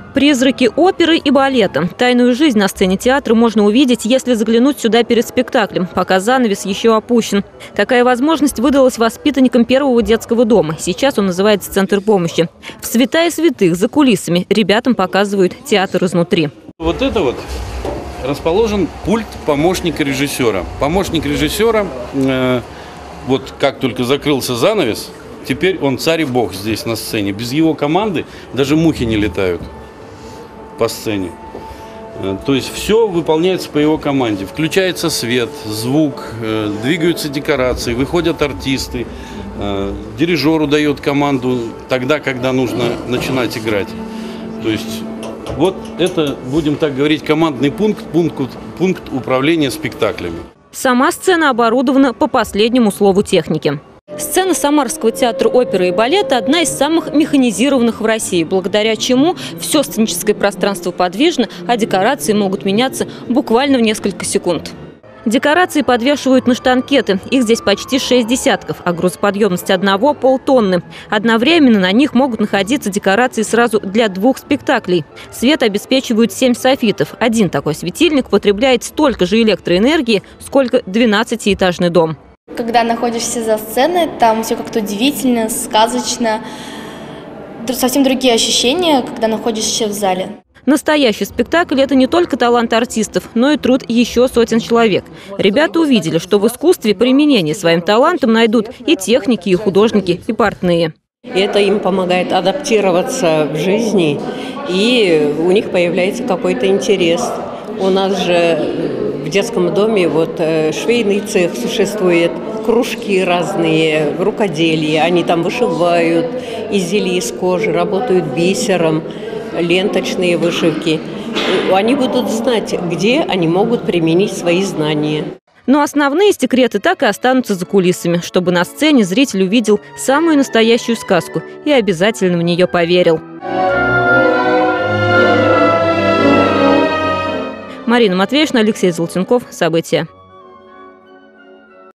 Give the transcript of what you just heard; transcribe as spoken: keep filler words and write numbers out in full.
Призраки оперы и балета. Тайную жизнь на сцене театра можно увидеть, если заглянуть сюда перед спектаклем, пока занавес еще опущен. Такая возможность выдалась воспитанникам первого детского дома. Сейчас он называется «Центр помощи». В святая святых, за кулисами, ребятам показывают театр изнутри. Вот это вот расположен пульт помощника режиссера. Помощник режиссера, э, вот как только закрылся занавес, теперь он царь и бог здесь на сцене. Без его команды даже мухи не летают по сцене. То есть все выполняется по его команде. Включается свет, звук, двигаются декорации, выходят артисты. Дирижеру дает команду тогда, когда нужно начинать играть. То есть вот это, будем так говорить, командный пункт, пункт, пункт управления спектаклями. Сама сцена оборудована по последнему слову техники. Сцена Самарского театра оперы и балета – одна из самых механизированных в России, благодаря чему все сценическое пространство подвижно, а декорации могут меняться буквально в несколько секунд. Декорации подвешивают на штанкеты. Их здесь почти шесть десятков, а грузоподъемность одного – полтонны. Одновременно на них могут находиться декорации сразу для двух спектаклей. Свет обеспечивают семь софитов. Один такой светильник потребляет столько же электроэнергии, сколько двенадцатиэтажный дом. Когда находишься за сценой, там все как-то удивительно, сказочно. Совсем другие ощущения, когда находишься в зале. Настоящий спектакль – это не только талант артистов, но и труд еще сотен человек. Ребята увидели, что в искусстве применение своим талантом найдут и техники, и художники, и портные. Это им помогает адаптироваться в жизни, и у них появляется какой-то интерес. У нас же в детском доме вот швейный цех существует, кружки разные, рукоделие. Они там вышивают изделия из кожи, работают бисером, ленточные вышивки. Они будут знать, где они могут применить свои знания. Но основные секреты так и останутся за кулисами, чтобы на сцене зритель увидел самую настоящую сказку и обязательно в нее поверил. Марина Матвеевна, Алексей Золотенков. События.